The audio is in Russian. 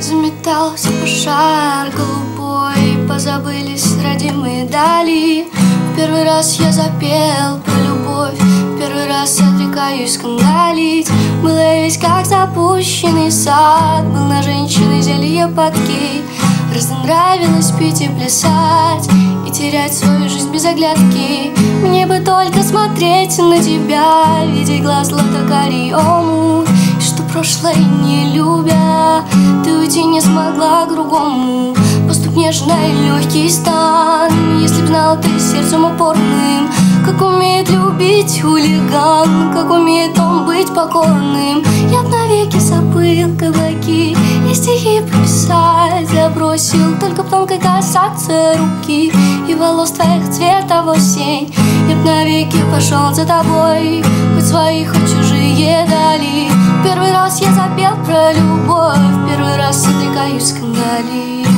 Заметался пожар голубой, позабылись родимые дали. В первый раз я запел про любовь, в первый раз отрекаюсь скандалить. Был я весь как запущенный сад, был на женщины зелье подки. Раз нравилось пить и плясать, и терять свою жизнь без оглядки. Мне бы только смотреть на тебя, видеть глаз злато-карий омут, и что прошлое не любя, ты уйти не смогла к другому. Поступ нежный, легкий стан, если б знал ты сердцем упорным, как умеет любить хулиган, как умеет он быть покорным. Я б навеки забыл каблуки и стихи прописать забросил, только б тонко касаться руки и волос твоих цвета в осень. Я б навеки пошел за тобой, хоть свои, хоть чужие дали. Первый раз я запел про любовь, первый раз отрекаюсь скандалить.